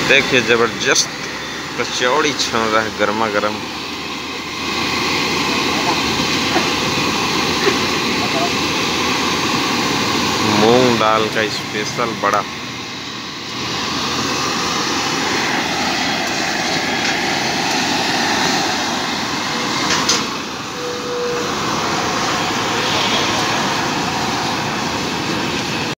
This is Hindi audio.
देखिए जबरदस्त कचौड़ी छन रहा है गर्मा गर्म। मूंग दाल का स्पेशल बड़ा।